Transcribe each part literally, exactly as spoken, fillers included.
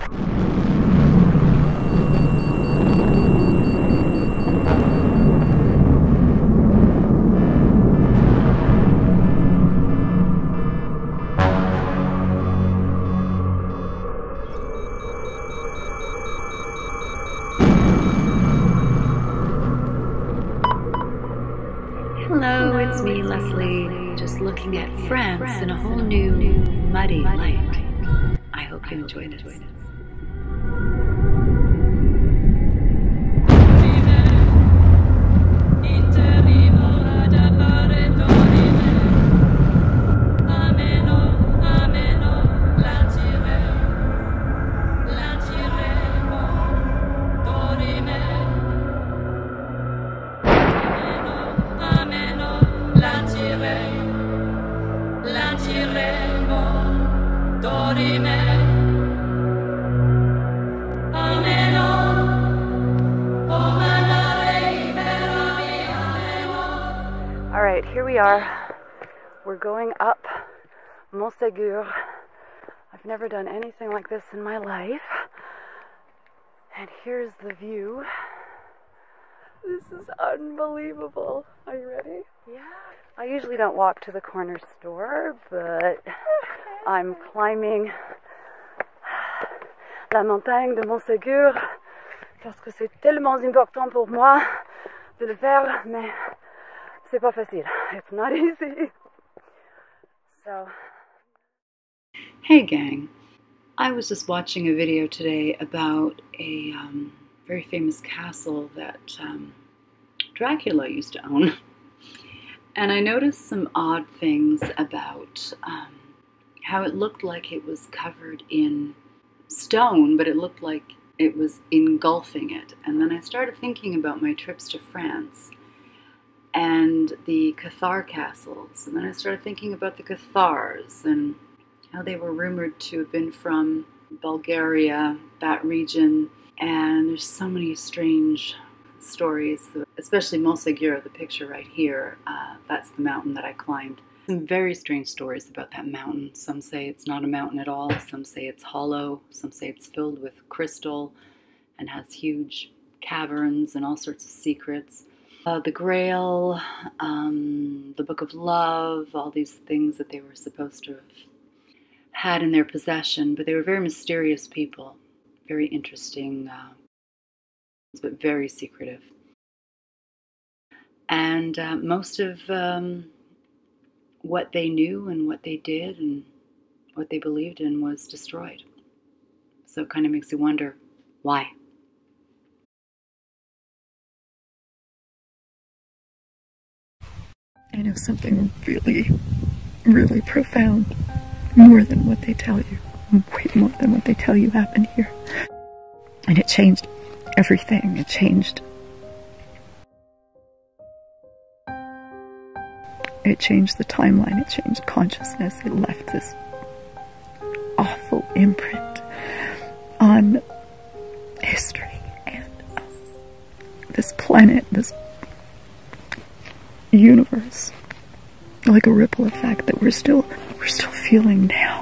Hello, it's me, Leslie, just looking at France in a whole new, muddy light. I hope you enjoy this. Alright, here we are. We're going up Montségur. I've never done anything like this in my life. And here's the view. This is unbelievable. Are you ready? Yeah. I usually don't walk to the corner store, but I'm climbing la montagne de Montségur parce que c'est tellement important pour moi de le faire, mais c'est pas facile. It's not easy. So. Hey gang, I was just watching a video today about a um, very famous castle that um, Dracula used to own. And I noticed some odd things about um, how it looked like it was covered in stone, but it looked like it was engulfing it. And then I started thinking about my trips to France and the Cathar castles. And then I started thinking about the Cathars and how they were rumored to have been from Bulgaria, that region. And there's so many strange stories, especially Montségur, the picture right here. Uh, that's the mountain that I climbed. Some very strange stories about that mountain. Some say it's not a mountain at all. Some say it's hollow. Some say it's filled with crystal and has huge caverns and all sorts of secrets. Uh, the Grail, um, the Book of Love, all these things that they were supposed to have had in their possession. But they were very mysterious people, very interesting, uh, but very secretive. And uh, most of um, what they knew and what they did and what they believed in was destroyed. So it kind of makes you wonder, why? I know something really, really profound, more than what they tell you, way more than what they tell you happened here. And it changed everything. It changed. It changed the timeline. It changed consciousness. It left this awful imprint on history and um, this planet, this universe, like a ripple effect that we're still we're still feeling now.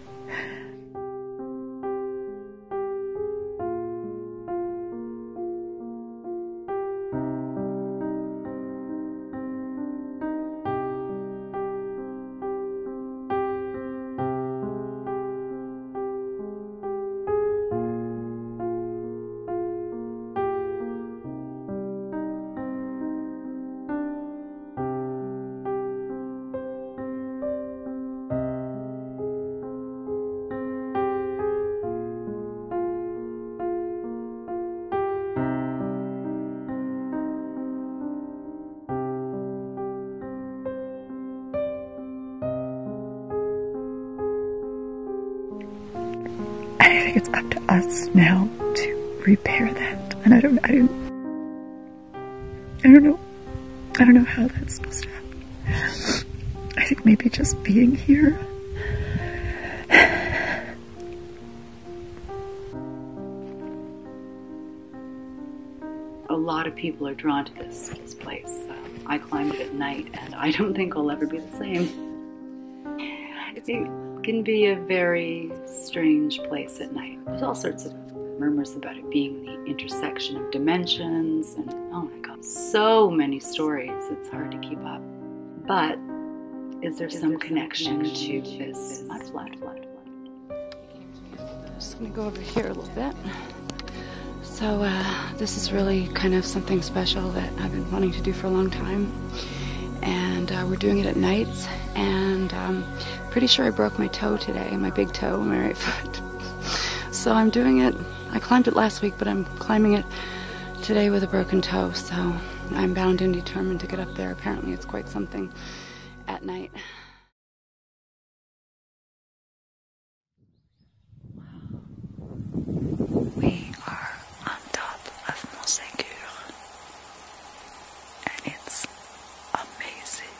I think it's up to us now to repair that, and I don't, I don't, I don't know, I don't know how that's supposed to happen. I think maybe just being here. A lot of people are drawn to this, this place. Uh, I climbed it at night, and I don't think I'll ever be the same. I think can be a very strange place at night. There's all sorts of rumors about it being the intersection of dimensions, and oh my god, so many stories, it's hard to keep up. But is there is some there connection, some connection to, to this mud flood? I'm just going to go over here a little bit. So uh, this is really kind of something special that I've been wanting to do for a long time. And uh, we're doing it at nights, and um, pretty sure I broke my toe today, my big toe, my right foot. So I'm doing it, I climbed it last week, but I'm climbing it today with a broken toe, so I'm bound and determined to get up there. Apparently it's quite something at night. We are on top of Montségur, and it's amazing.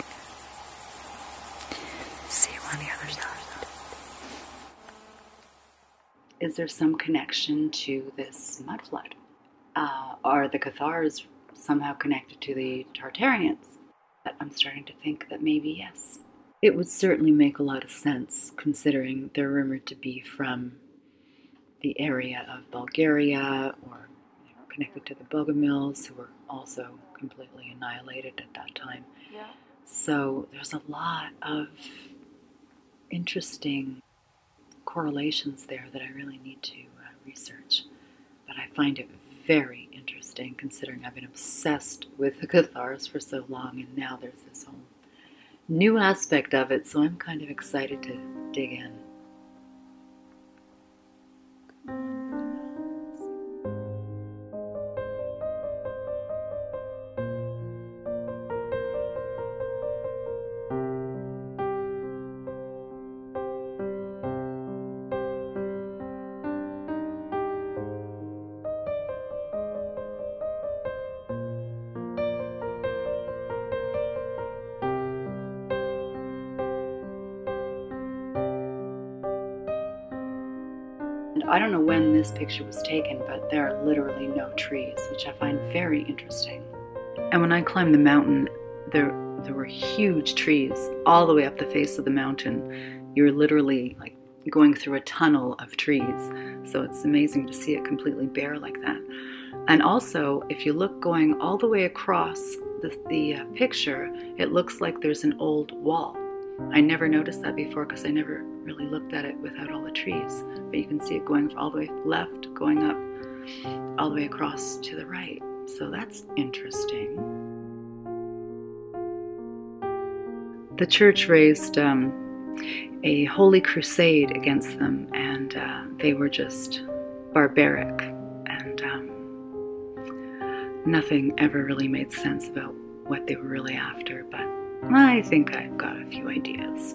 See you on the other side. Is there some connection to this mud flood? Uh, are the Cathars somehow connected to the Tartarians? I'm starting to think that maybe yes. It would certainly make a lot of sense, considering they're rumored to be from the area of Bulgaria, or you know, connected to the Bogomils, who were also completely annihilated at that time. Yeah. So there's a lot of interesting correlations there that I really need to uh, research. But I find it very interesting, considering I've been obsessed with the Cathars for so long, and now there's this whole new aspect of it, so I'm kind of excited to dig in. I don't know when this picture was taken, but there are literally no trees, which I find very interesting. And when I climbed the mountain, there there were huge trees all the way up the face of the mountain. You're literally like going through a tunnel of trees. So it's amazing to see it completely bare like that. And also, if you look going all the way across the, the uh, picture, it looks like there's an old wall. I never noticed that before because I never really looked at it without all the trees. But you can see it going all the way left, going up, all the way across to the right. So that's interesting. The church raised um, a holy crusade against them, and uh, they were just barbaric, and um, nothing ever really made sense about what they were really after, but I think I've got a few ideas.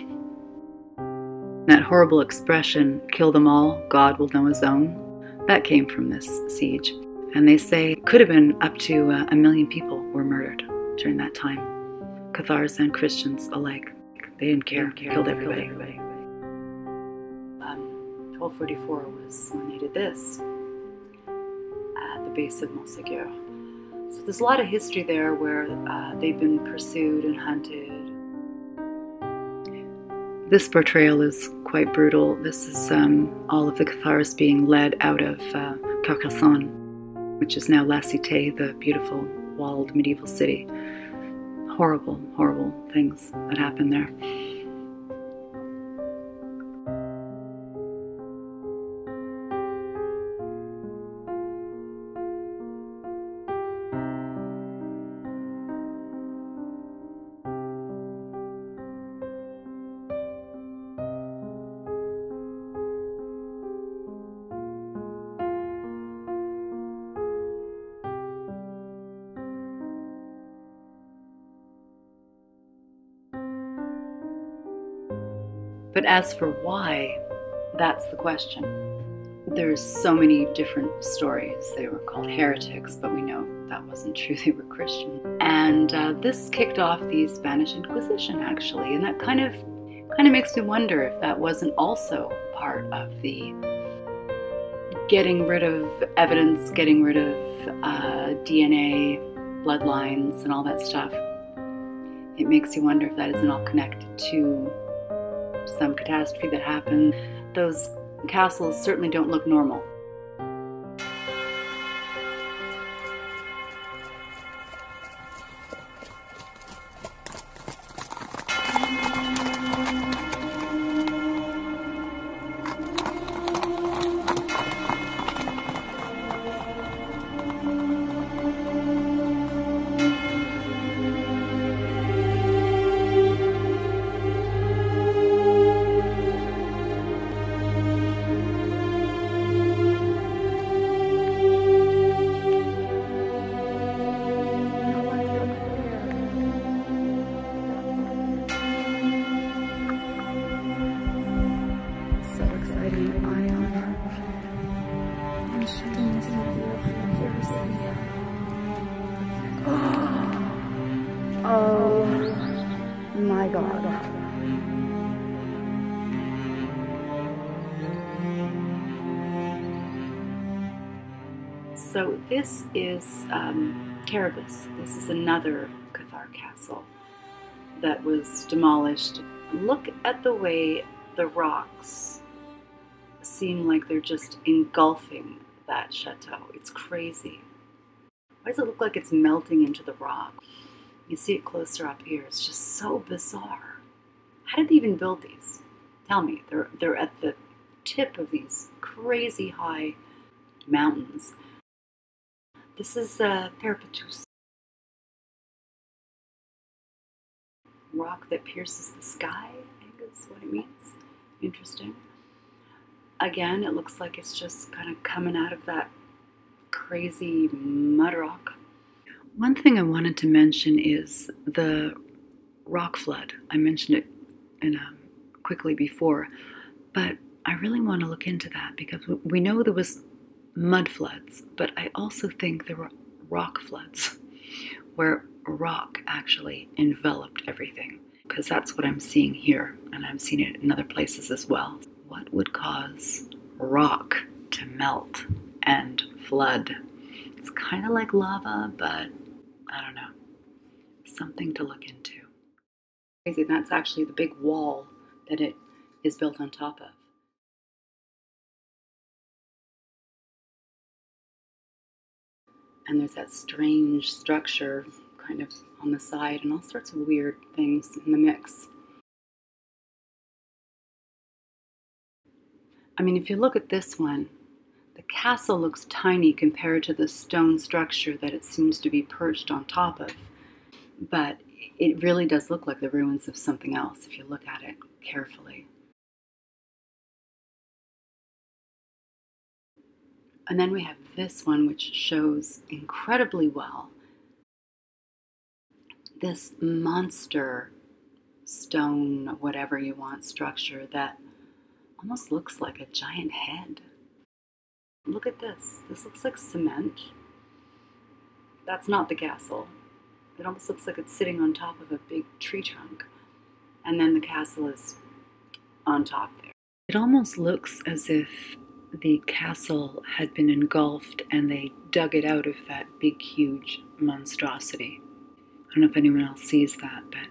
That horrible expression, kill them all, God will know his own, that came from this siege. And they say it could have been up to uh, a million people were murdered during that time. Cathars and Christians alike. They didn't care, care killed everybody. Killed everybody. Um, twelve forty-four was when they did this at the base of Montségur. So there's a lot of history there where uh, they've been pursued and hunted. This portrayal is quite brutal. This is um, all of the Cathars being led out of uh, Carcassonne, which is now La Cité, the beautiful walled medieval city. Horrible, horrible things that happened there. But as for why, that's the question. There's so many different stories. They were called heretics, but we know that wasn't true. They were Christian. And uh, this kicked off the Spanish Inquisition, actually, and that kind of kind of makes me wonder if that wasn't also part of the getting rid of evidence, getting rid of uh, D N A, bloodlines, and all that stuff. It makes you wonder if that isn't all connected to some catastrophe that happened. Those castles certainly don't look normal. Oh my God. So this is um, Caribus. This is another Cathar castle that was demolished. Look at the way the rocks seem like they're just engulfing that chateau. It's crazy. Why does it look like it's melting into the rock? You see it closer up here. It's just so bizarre. How did they even build these? Tell me. They're, they're at the tip of these crazy high mountains. This is uh, Peripatus. Rock that pierces the sky, I think is what it means. Interesting. Again, it looks like it's just kind of coming out of that crazy mud rock. One thing I wanted to mention is the rock flood. I mentioned it in a, quickly before, but I really want to look into that because we know there was mud floods, but I also think there were rock floods where rock actually enveloped everything, because that's what I'm seeing here, and I've seen it in other places as well. What would cause rock to melt and flood? It's kind of like lava, but I don't know. Something to look into. Crazy, that's actually the big wall that it is built on top of. And there's that strange structure kind of on the side and all sorts of weird things in the mix. I mean, if you look at this one, the castle looks tiny compared to the stone structure that it seems to be perched on top of. But it really does look like the ruins of something else if you look at it carefully. And then we have this one, which shows incredibly well this monster stone, whatever you want, structure that almost looks like a giant head. Look at this. This looks like cement. That's not the castle. It almost looks like it's sitting on top of a big tree trunk. And then the castle is on top there. It almost looks as if the castle had been engulfed and they dug it out of that big, huge monstrosity. I don't know if anyone else sees that, but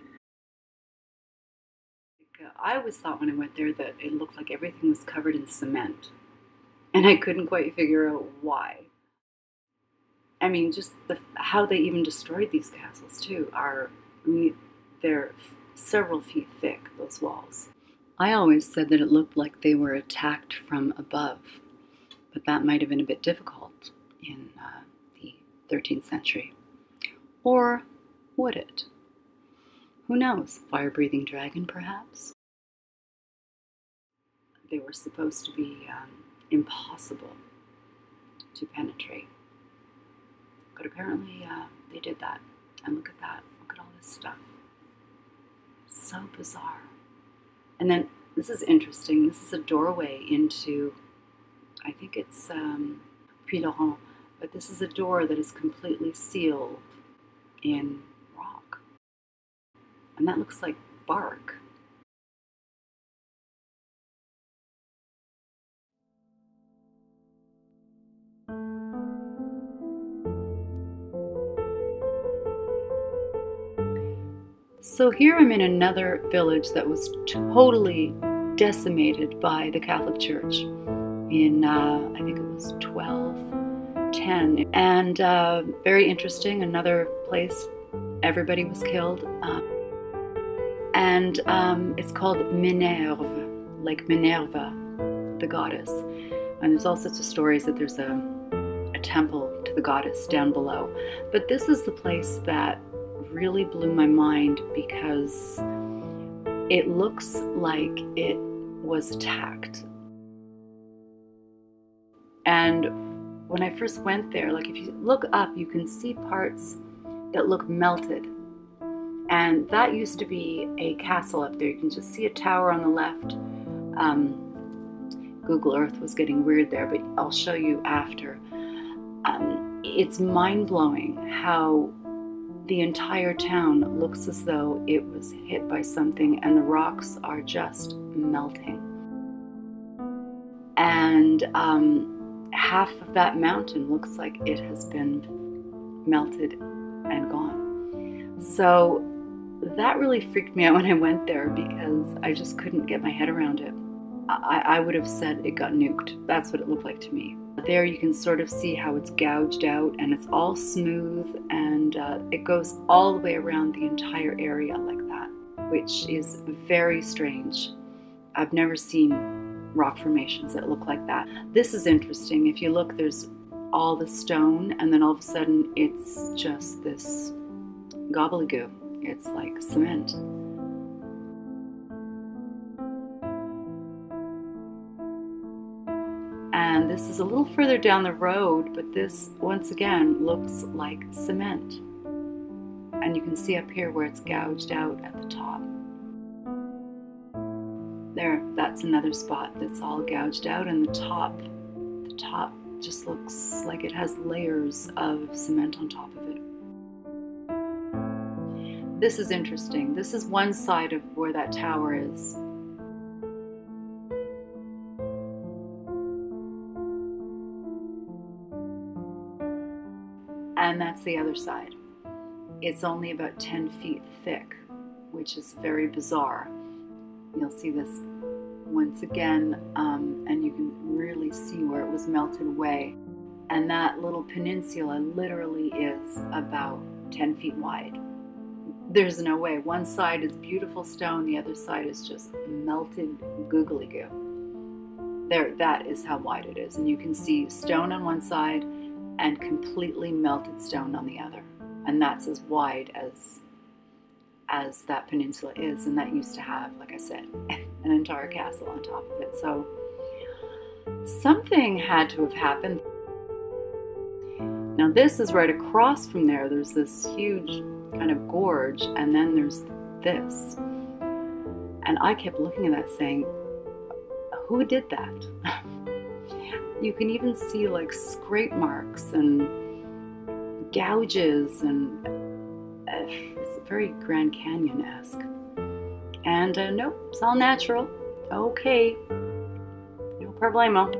I always thought when I went there that it looked like everything was covered in cement. And I couldn't quite figure out why. I mean, just the, how they even destroyed these castles, too, are, I mean, they're several feet thick, those walls. I always said that it looked like they were attacked from above, but that might have been a bit difficult in uh, the thirteenth century. Or would it? Who knows? Fire-breathing dragon, perhaps? They were supposed to be um, impossible to penetrate. But apparently uh, they did that. And look at that. Look at all this stuff. So bizarre. And then, this is interesting. This is a doorway into, I think it's um, Puy-Laurent, but this is a door that is completely sealed in rock. And that looks like bark. So here I'm in another village that was totally decimated by the Catholic Church in, uh, I think it was twelve ten. And uh, very interesting, another place, everybody was killed. Um, and um, it's called Minervois, like Minerva, the goddess. And there's all sorts of stories that there's a, a temple to the goddess down below. But this is the place that really blew my mind because it looks like it was attacked. And when I first went there, like if you look up, you can see parts that look melted. And that used to be a castle up there. You can just see a tower on the left. Um, Google Earth was getting weird there, but I'll show you after. Um, it's mind-blowing how the entire town looks as though it was hit by something and the rocks are just melting. And um, half of that mountain looks like it has been melted and gone. So that really freaked me out when I went there because I just couldn't get my head around it. I, I would have said it got nuked. That's what it looked like to me. There you can sort of see how it's gouged out and it's all smooth and uh, it goes all the way around the entire area like that, which is very strange. I've never seen rock formations that look like that. This is interesting. If you look, there's all the stone and then all of a sudden it's just this gobbledygook. It's like cement. And this is a little further down the road, but this, once again, looks like cement. And you can see up here where it's gouged out at the top. There, that's another spot that's all gouged out, and the top, the top just looks like it has layers of cement on top of it. This is interesting. This is one side of where that tower is. And that's the other side. It's only about ten feet thick, which is very bizarre. You'll see this once again, um, and you can really see where it was melted away. And that little peninsula literally is about ten feet wide. There's no way. One side is beautiful stone, the other side is just melted googly goo. There, that is how wide it is. And you can see stone on one side and completely melted stone on the other. And that's as wide as as that peninsula is. And that used to have, like I said, an entire castle on top of it. So something had to have happened. Now this is right across from there. There's this huge kind of gorge, and then there's this. And I kept looking at that saying, who did that? You can even see like scrape marks and gouges, and uh, it's very Grand Canyon-esque. And uh, nope, it's all natural. Okay, no problemo.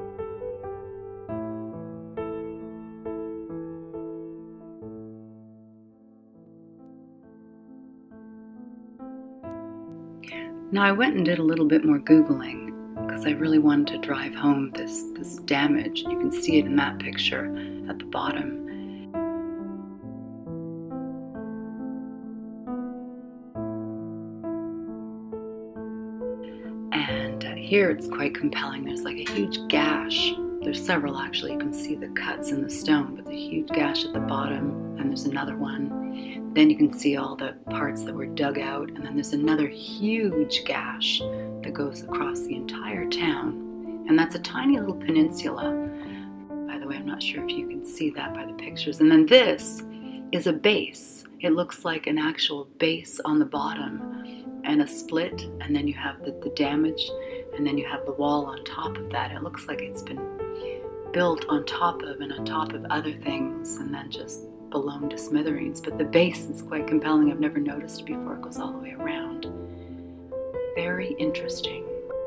Now I went and did a little bit more Googling because I really wanted to drive home this, this damage. You can see it in that picture at the bottom. And uh, here it's quite compelling. There's like a huge gash. There's several actually. You can see the cuts in the stone, but the huge gash at the bottom, and there's another one. Then you can see all the parts that were dug out, and then there's another huge gash that goes across the entire town. And that's a tiny little peninsula. By the way, I'm not sure if you can see that by the pictures. And then this is a base. It looks like an actual base on the bottom and a split, and then you have the, the damage, and then you have the wall on top of that. It looks like it's been built on top of and on top of other things, and then just blown to smithereens. But the base is quite compelling. I've never noticed before. It goes all the way around. Very interesting.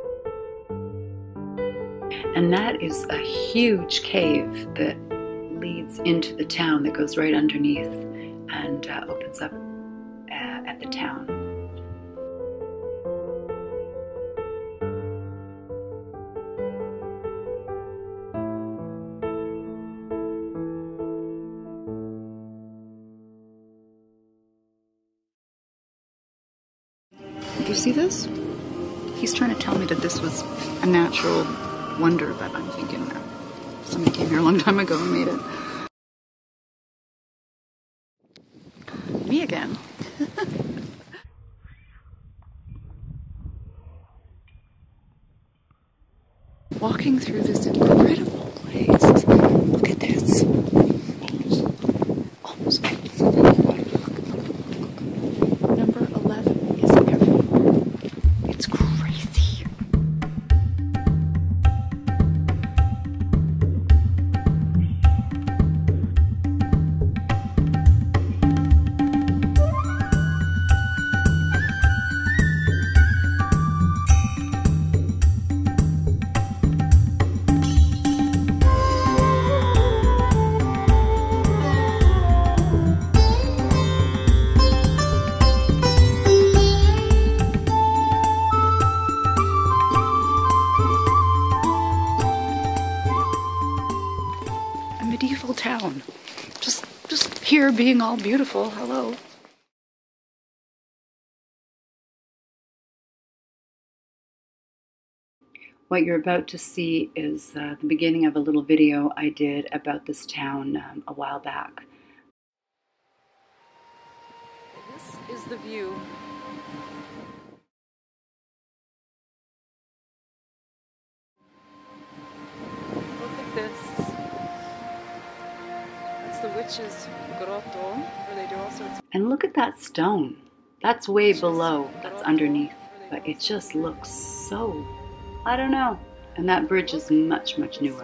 And that is a huge cave that leads into the town that goes right underneath and uh, opens up uh, uh, at the town. Do you see this? He's trying to tell me that this was a natural wonder, but I'm thinking that somebody came here a long time ago and made it. Me again. Walking through this incredible place. Look at this. Almost. Number eleven is everywhere. It's crazy. Medieval town. Just just here being all beautiful. Hello. What you're about to see is uh, the beginning of a little video I did about this town um, a while back. This is the view. Look at this. That's the witch's grotto, where they do all sorts of... And look at that stone. That's way below, that's underneath. But it just looks so, I don't know. And that bridge is much, much newer.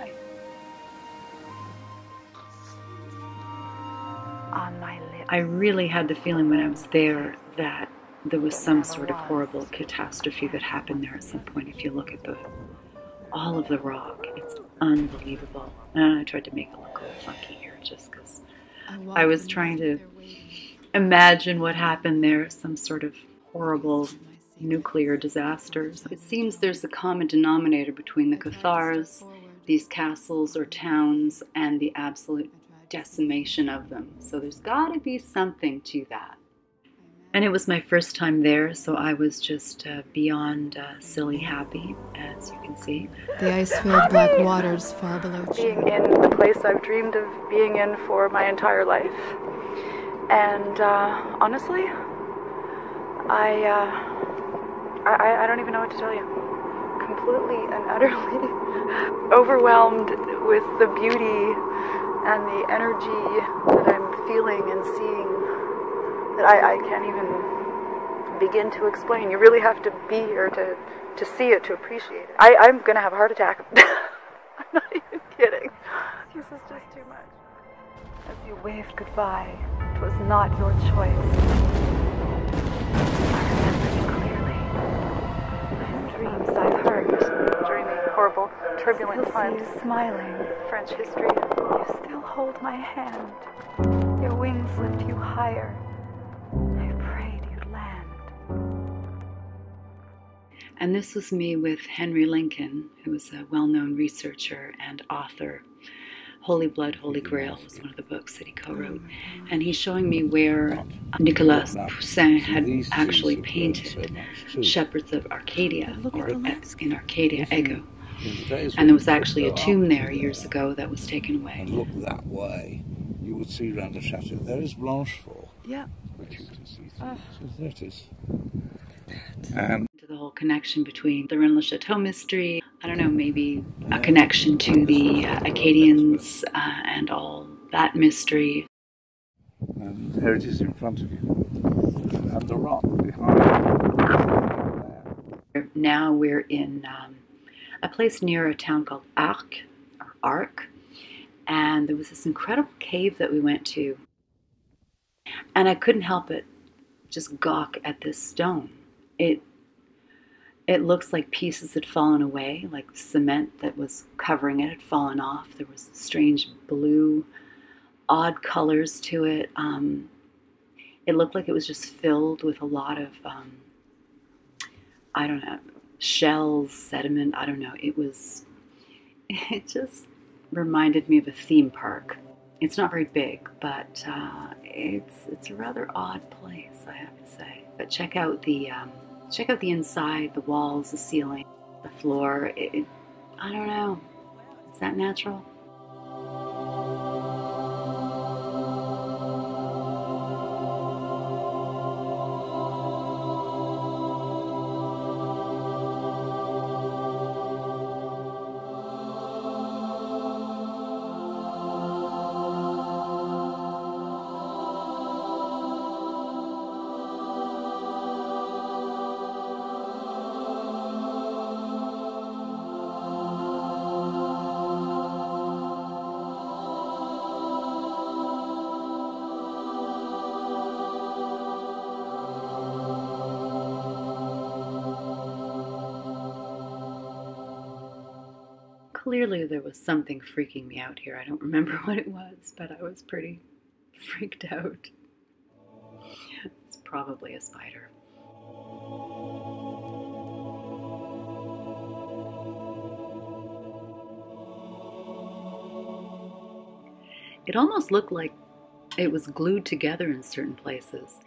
On my lips. I really had the feeling when I was there that there was some sort of horrible catastrophe that happened there at some point. If you look at the all of the rock, it's unbelievable. And I tried to make it look a little funky here just because I was trying to imagine what happened there, some sort of horrible nuclear disasters. It seems there's a common denominator between the Cathars, these castles or towns, and the absolute decimation of them. So there's got to be something to that. And it was my first time there, so I was just uh, beyond uh, silly happy, as you can see. The ice-filled black waters far below. Being in the place I've dreamed of being in for my entire life. And uh, honestly, I, uh, I, I don't even know what to tell you. Completely and utterly overwhelmed with the beauty and the energy that I'm feeling and seeing that I, I can't even begin to explain. You really have to be here to, to see it, to appreciate it. I, I'm going to have a heart attack. I'm not even kidding. This is just too much. As you waved goodbye, it was not your choice. I remember you clearly. In dreams I've heard during the horrible, turbulent times. Smiling. French history. You still hold my hand. Your wings lift you higher. I prayed you'd land. And this was me with Henry Lincoln, who was a well-known researcher and author. Holy Blood, Holy Grail was one of the books that he co-wrote. And he's showing me where Nicolas Poussin had actually painted Shepherds of Arcadia, or in Arcadia, Ego. And there was actually a tomb there years ago that was taken away. And look that way, you would see round the chateau. There is Blanchefort. Yeah. Which you can see through. Oh. So there it is. Um, to the whole connection between the Rennes-le-Chateau mystery, I don't know, maybe a connection to the uh, Acadians uh, and all that mystery. And there it is in front of you. And the rock behind you. Now we're in um, a place near a town called Ark, or Ark, and there was this incredible cave that we went to, and I couldn't help but just gawk at this stone. It it looks like pieces had fallen away, like cement that was covering it had fallen off. There was strange blue, odd colors to it. Um, It looked like it was just filled with a lot of, um, I don't know, shells, sediment, I don't know. It was, it just reminded me of a theme park. It's not very big, but uh, it's it's a rather odd place, I have to say. But check out the um, check out the inside, the walls, the ceiling, the floor. It, it, I don't know. Is that natural? Clearly there was something freaking me out here. I don't remember what it was, but I was pretty freaked out. It's probably a spider. It almost looked like it was glued together in certain places.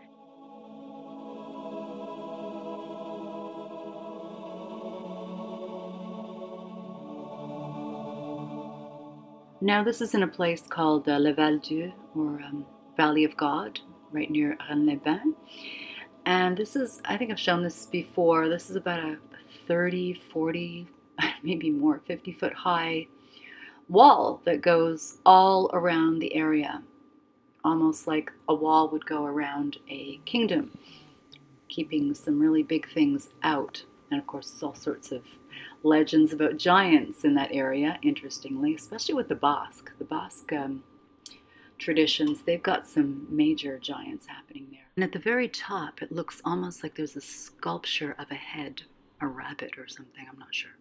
Now this is in a place called uh, Le Val-Dieu, or um, Valley of God, right near Rennes-les-Bains. And this is, I think I've shown this before, this is about a thirty, forty, maybe more, fifty foot high wall that goes all around the area. Almost like a wall would go around a kingdom, keeping some really big things out. And of course, there's all sorts of legends about giants in that area, interestingly, especially with the Basque. The Basque um, traditions, they've got some major giants happening there. And at the very top, it looks almost like there's a sculpture of a head, a rabbit or something, I'm not sure.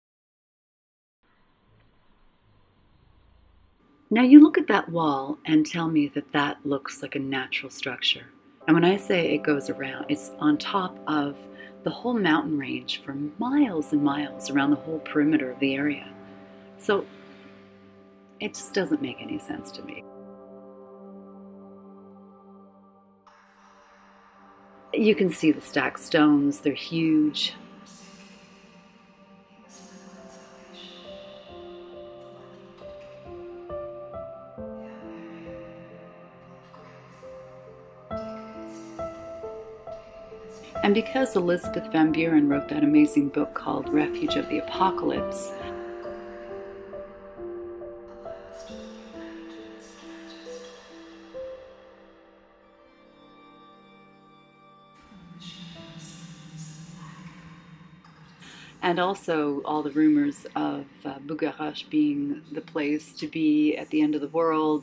Now you look at that wall and tell me that that looks like a natural structure. And when I say it goes around, it's on top of the whole mountain range for miles and miles around the whole perimeter of the area. So it just doesn't make any sense to me. You can see the stacked stones, they're huge. And because Elizabeth Van Buren wrote that amazing book called Refuge of the Apocalypse, and also all the rumors of uh, Bugarach being the place to be at the end of the world.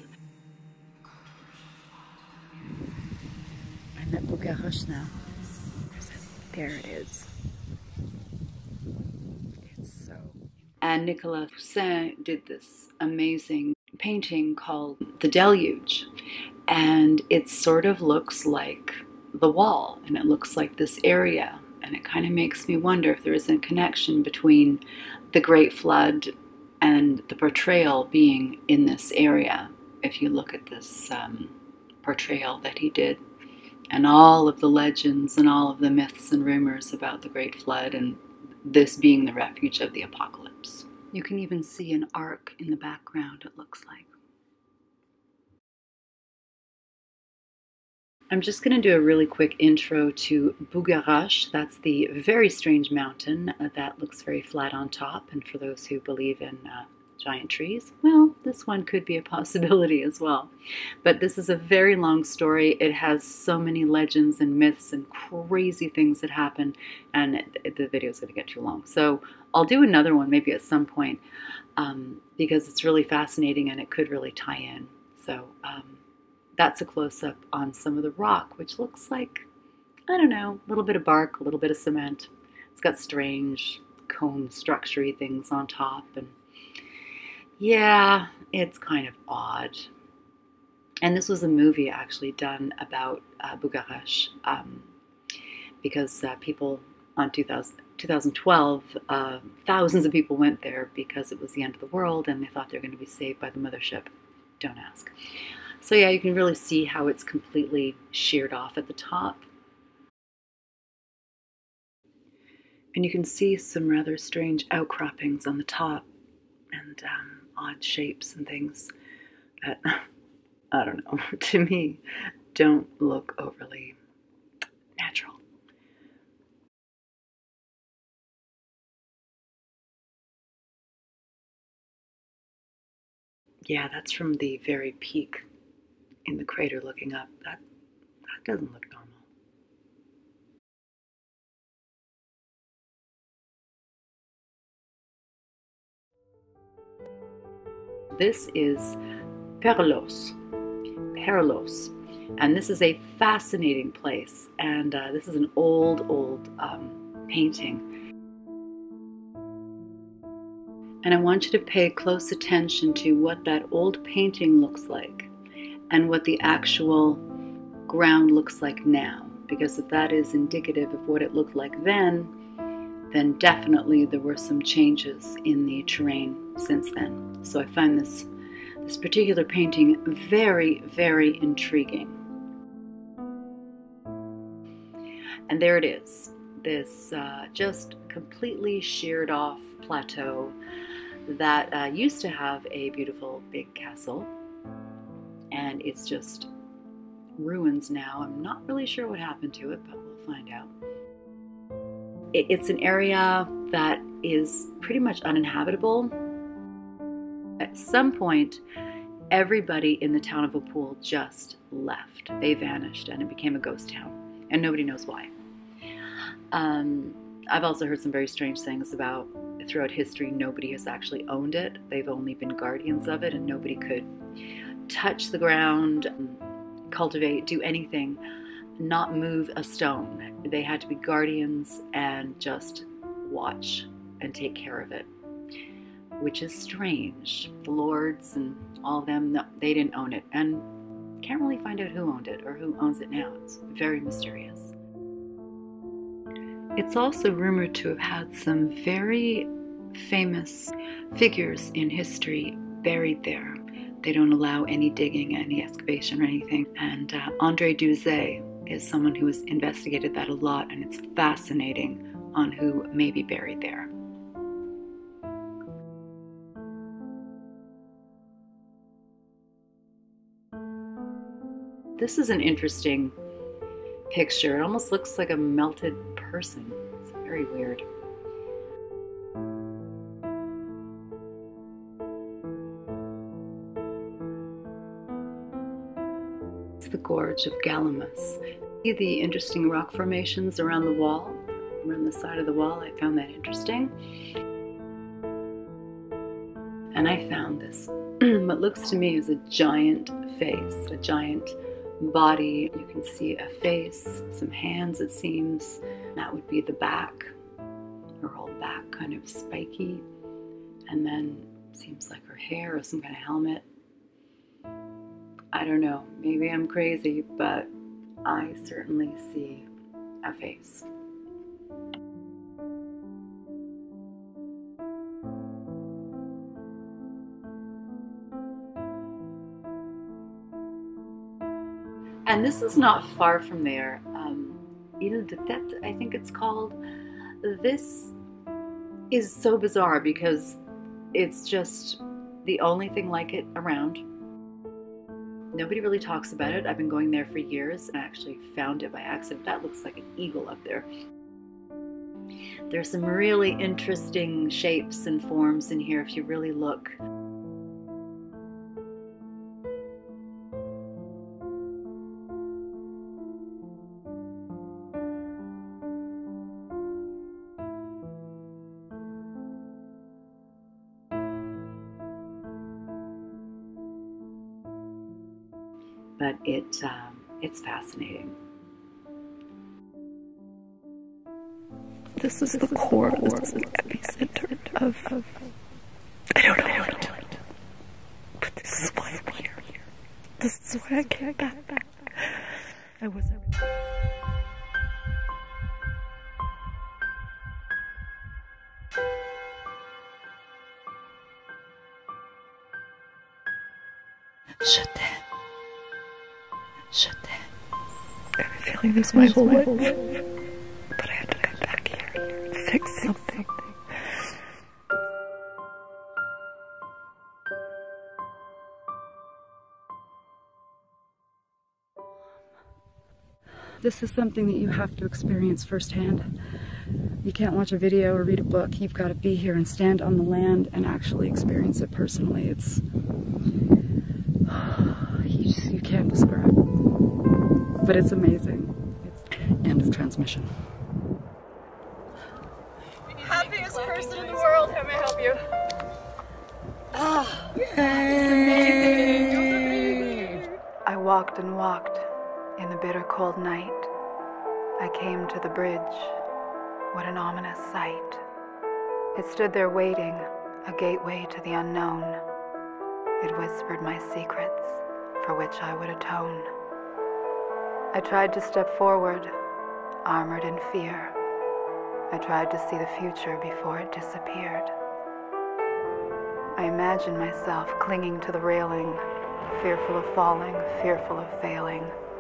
I'm at Bugarach now. There it is. It's so... And Nicolas Poussin did this amazing painting called The Deluge. And it sort of looks like the wall, and it looks like this area. And it kind of makes me wonder if there is a connection between the Great Flood and the portrayal being in this area. If you look at this um, portrayal that he did, and all of the legends and all of the myths and rumors about the Great Flood, and this being the refuge of the apocalypse. You can even see an ark in the background, it looks like. I'm just going to do a really quick intro to Bugarach. That's the very strange mountain that looks very flat on top. And for those who believe in uh, giant trees, well, this one could be a possibility as well. But this is a very long story. It has so many legends and myths and crazy things that happen, and it, the video is going to get too long. So I'll do another one maybe at some point um, because it's really fascinating and it could really tie in. So um, that's a close-up on some of the rock, which looks like, I don't know, a little bit of bark, a little bit of cement. It's got strange cone structure-y things on top, and yeah, it's kind of odd. And this was a movie actually done about uh, Bugarach, um, because uh, people on two thousand, twenty twelve, uh, thousands of people went there because it was the end of the world and they thought they were going to be saved by the mothership. Don't ask. So yeah, you can really see how it's completely sheared off at the top. And you can see some rather strange outcroppings on the top and um, odd shapes and things that, I don't know, to me, don't look overly natural. Yeah, that's from the very peak in the crater looking up. That, that doesn't look normal. This is Perlos. Perlos. And this is a fascinating place. And uh, this is an old, old um, painting. And I want you to pay close attention to what that old painting looks like and what the actual ground looks like now. Because if that is indicative of what it looked like then, then definitely there were some changes in the terrain since then. So I find this, this particular painting very, very intriguing. And there it is, this uh, just completely sheared off plateau that uh, used to have a beautiful big castle, and it's just ruins now. I'm not really sure what happened to it, but we'll find out. It's an area that is pretty much uninhabitable. At some point, everybody in the town of Opul just left. They vanished and it became a ghost town, and nobody knows why. Um, I've also heard some very strange things about throughout history, nobody has actually owned it. They've only been guardians of it, and nobody could touch the ground, cultivate, do anything, not move a stone. They had to be guardians and just watch and take care of it, which is strange. The lords and all of them, no, they didn't own it, and can't really find out who owned it or who owns it now. It's very mysterious. It's also rumored to have had some very famous figures in history buried there. They don't allow any digging, any excavation or anything. And uh, Andre Duzet is someone who has investigated that a lot, and it's fascinating on who may be buried there. This is an interesting picture. It almost looks like a melted person. It's very weird. It's the Gorge of Galamus. See the interesting rock formations around the wall, around the side of the wall. I found that interesting. And I found this, what looks to me is a giant face, a giant body. You can see a face, some hands it seems. That would be the back, her whole back kind of spiky. And then seems like her hair or some kind of helmet. I don't know, maybe I'm crazy, but I certainly see a face. And this is not far from there. Um, Ile de Tête, I think it's called. This is so bizarre because it's just the only thing like it around. Nobody really talks about it. I've been going there for years and I actually found it by accident. That looks like an eagle up there. There's some really interesting shapes and forms in here if you really look. But it, um, it's fascinating. This is the core, this is the epicenter of, I don't know how to do it, but this is why I'm here. This is what I came back. I was Je t'aime. Je t'aime. I've been feeling this my whole life. But I had to come back here and fix something. This is something that you have to experience firsthand. You can't watch a video or read a book. You've got to be here and stand on the land and actually experience it personally. It's... you just, you can't describe. But it's amazing. It's... End of transmission. Happiest person in the world. How may I help you? Ah, it's amazing. It was amazing. I walked and walked in the bitter cold night. I came to the bridge. What an ominous sight. It stood there waiting, a gateway to the unknown. It whispered my secrets, for which I would atone. I tried to step forward, armored in fear. I tried to see the future before it disappeared. I imagined myself clinging to the railing, fearful of falling, fearful of failing.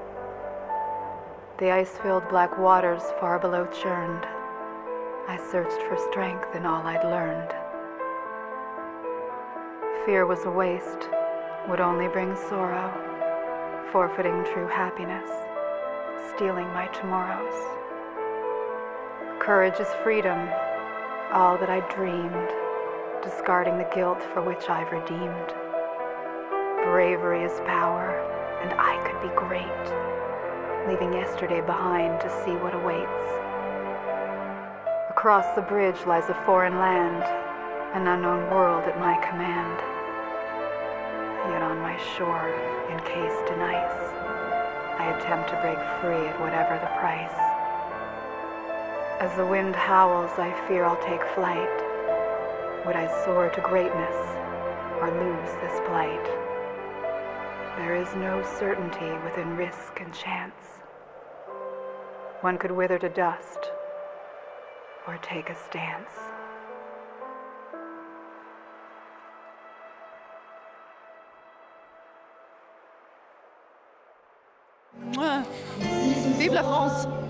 The ice-filled black waters far below churned. I searched for strength in all I'd learned. Fear was a waste, would only bring sorrow, forfeiting true happiness, stealing my tomorrows. Courage is freedom, all that I dreamed, discarding the guilt for which I've redeemed. Bravery is power, and I could be great, leaving yesterday behind to see what awaits. Across the bridge lies a foreign land, an unknown world at my command. Yet on my shore, encased in ice, I attempt to break free at whatever the price. As the wind howls, I fear I'll take flight. Would I soar to greatness, or lose this plight? There is no certainty within risk and chance. One could wither to dust, or take a stance. Vive la France!